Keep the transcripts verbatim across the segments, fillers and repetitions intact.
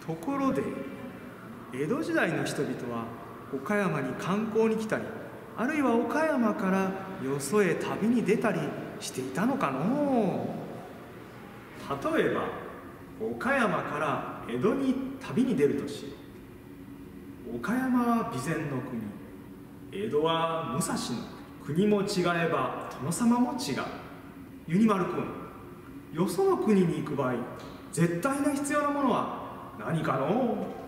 ところで江戸時代の人々は岡山に観光に来たり、あるいは岡山からよそへ旅に出たりしていたのかのう。例えば岡山から江戸に旅に出るとし、岡山は備前の国、江戸は武蔵の国、国も違えば殿様も違う。ユニマル君、よその国に行く場合、絶対な必要なものは何かのう。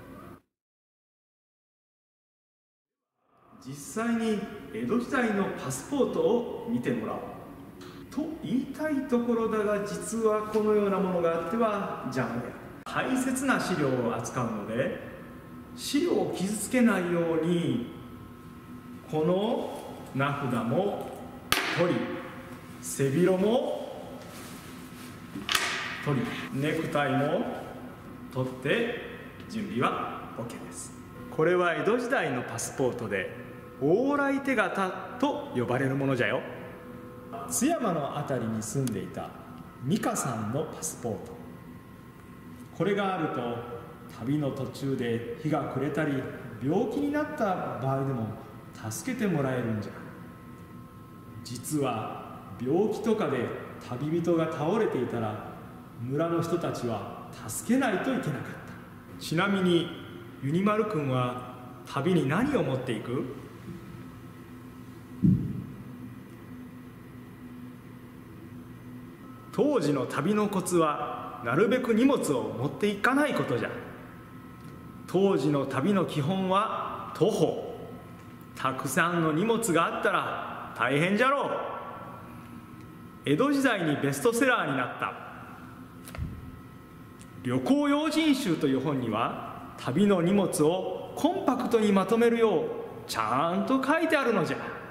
実際に江戸時代のパスポートを見てもらおうと言いたいところだが、実はこのようなものがあっては邪魔である。大切な資料を扱うので、資料を傷つけないようにこの名札も取り、背広も取り、ネクタイも取って準備は OK です。これは江戸時代のパスポートで往来手形と呼ばれるものじゃよ。津山の辺りに住んでいた美香さんのパスポート、これがあると旅の途中で日が暮れたり病気になった場合でも助けてもらえるんじゃ。実は病気とかで旅人が倒れていたら村の人たちは助けないといけなかった。ちなみにユニマル君は旅に何を持っていく？当時の旅のコツはなるべく荷物を持っていかないことじゃ。当時の旅の基本は徒歩。たくさんの荷物があったら大変じゃろう。江戸時代にベストセラーになった旅行用心集という本には、旅の荷物をコンパクトにまとめるようちゃんと書いてあるのじゃ。